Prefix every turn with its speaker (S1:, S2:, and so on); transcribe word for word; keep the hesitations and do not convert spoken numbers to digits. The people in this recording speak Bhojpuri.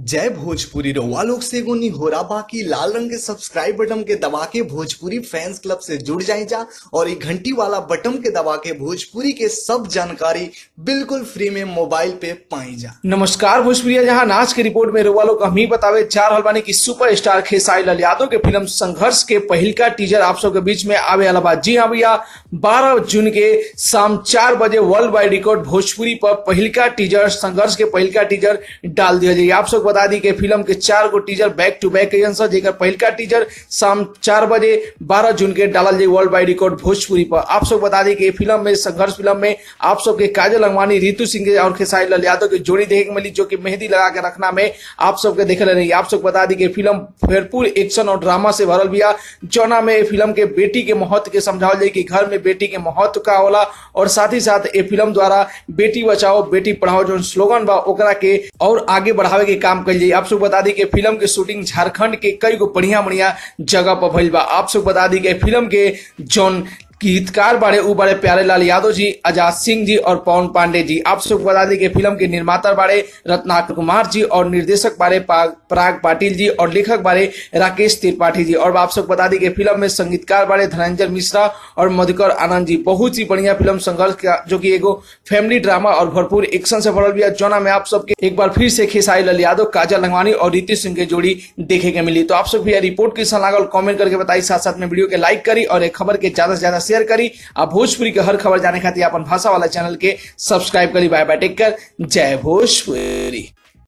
S1: जय भोजपुरी रउआ लोग से एगो निहोरा बाकी लाल रंग के सब्सक्राइब बटन के दबा के भोजपुरी फैंस क्लब से जुड़ जाए जा और ये घंटी वाला बटन के दबा के भोजपुरी के सब जानकारी बिल्कुल फ्री में मोबाइल पे पाई जा।
S2: नमस्कार भोजपुरी जहां नाच के रिपोर्ट में रउआ लोग हम ही बतावे चार रहल बानी की सुपर स्टार खेसारी लाल यादव के फिल्म संघर्ष के पहिलका टीजर आप सबके बीच में आवे वाला बा। जी हाँ भैया, बारह जून के शाम चार बजे वर्ल्ड वाइड रिकॉर्ड भोजपुरी पर पहिलका टीजर संघर्ष के पहिलका टीजर डाल दिया जाए। आप सब बता दी कि फिल्म के चार गो टीजर बैक टू बैक जेकर पहिलका टीजर शाम चार बजे बारह जून के डालल जाए वर्ल्ड वाइड रिकॉर्ड भोजपुरी पर। आप सब बता दी कि फिल्म में संघर्ष फिल्म में आप सबके काजल अंगवानी, रितु सिंह और खेसारी लाल यादव की जोड़ी देखे मिली, जो कि मेहंदी लगा के रखना में आप सबके देखे रही। आप सब बता दी कि फिल्म भरपूर एक्शन और ड्रामा से भरल बिया, जौना में फिल्म के बेटी के महत्व के समझावल जाए कि घर में बेटी के महत्व का होला, और साथ ही साथ ये फिल्म द्वारा बेटी बचाओ बेटी पढ़ाओ जो स्लोगन बा ओकरा के और आगे बढ़ावे के काम कल जाए। आप सब बता दी कि फिल्म के शूटिंग झारखंड के कई गो बढ़िया बढ़िया जगह पर भइल बा। आप सब बता दी कि फिल्म के जौन गीतकार बारे उ बारे प्यारे लाल यादव जी, आजाद सिंह जी और पवन पांडे जी। आप सबको बता दें कि फिल्म के निर्माता बारे रत्नाकर कुमार जी और निर्देशक बारे पराग पाटिल जी और लेखक बारे राकेश त्रिपाठी जी। और आप सबको बता दें कि फिल्म में संगीतकार बारे धनंजय मिश्रा और मधुकर आनंद जी। बहुत ही बढ़िया फिल्म संघर्ष का, जो कि एगो फैमिली ड्रामा और भरपूर एक्शन से भरल बिया, जौना में आप सबके एक बार फिर से खेसारी लाल यादव, काजल अंगवानी और रितु सिंह के जोड़ी देखे के मिली। तो आप सब भी रिपोर्ट कैसा लागल कमेंट करके बताई, साथ साथ में वीडियो के लाइक करी और एक खबर के ज्यादा से ज्यादा शेयर करी। आप भोजपुरी के हर खबर जाने खातिर अपन भाषा वाला चैनल के सब्सक्राइब करी। बाय बाय, टेक केयर, जय भोजपुरी।